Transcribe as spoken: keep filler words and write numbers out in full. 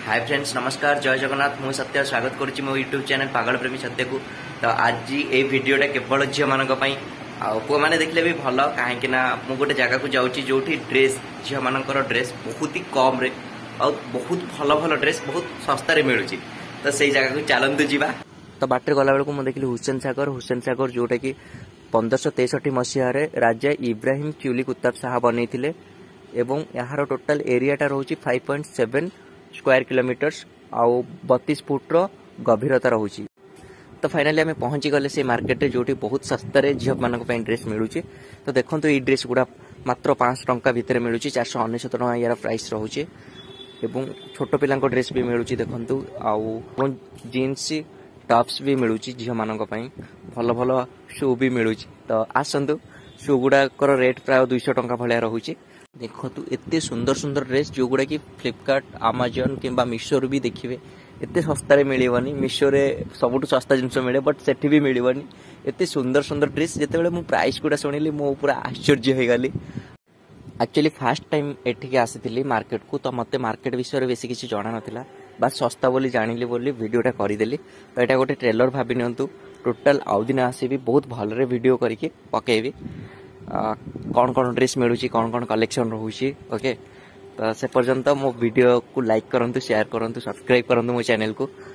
Hi friends नमस्कार जय जगन्नाथ मु सत्य स्वागत करुच्ची मो यूट्यूब चैनल पागल प्रेमी सत्य को। तो आज ये वीडियोटा केवल झील मान पु मैंने देखले भी भल कहीं मु गोटे जगह को जाऊँगी जो ड्रेस झील मानकर ड्रेस बहुत ही कम रे और बहुत भल भल ड्रेस बहुत सस्तार मिलूँ। तो से जगह को चलतु जावा। तो बाटर गला बेलू मुझे देखिली हुसैन सागर हुसैन सागर जोटा कि पंद्रह तेसठी मसीह राजा इब्राहिम क्यूली कुतुब शाह बनई एवं यार टोटाल एरियाटा रोचे five point seven square kilometres आउ बतीस फुट्र गभीरता रोचे। तो फाइनाली आम पहुंची गले से मार्केट जो बहुत सस्तार झील मान ड्रेस मिलूँ। तो देखो ये ड्रेस गुड़ा मात्र पाँच टंका भितर मिलूँ चार सौ अनेशत टका यार प्राइस रोचे एवं छोट पिला ड्रेस भी मिलूँ देखु आउ जीन्स टॉप्स भी मिलूँ झील मान भल भल शू भी मिलूँ। तो आसतु शू गुड़ाक रेट प्राय दुईश टंका भाया रोचे। देखु एत सुंदर सुंदर ड्रेस जो गुड़ा कि फ्लिपकार्ट आमाजन किंबा मीशो भी देखिए एत सस्तार मिलनी। मीशो रे सबुठ सस्ता जिनस मिले बट सेठी भी मिलनी एत सुंदर सुंदर ड्रेस। जिते मु प्राइस गुड़ा शुणिली मु पूरा आश्चर्य हो गली। एक्चुअली फास्ट टाइम एठिक आसी मार्केट को तो मत मार्केट विषय में बेसी किसी जाना नाला बस सस्ता बोली जानिली बोली वीडियोटा करदेली। तो यहाँ गोटे ट्रेलर भाभी नियंतु टोटाल आउ दिन आसबि बहुत भलरे वीडियो करके पकेबी कौन कौन ड्रेस मिलूँ कौन कौन कलेक्शन रोचे। ओके तो से पर्यंत मो वीडियो को लाइक करंतु शेयर करंतु सब्सक्राइब करंतु मो चैनल को।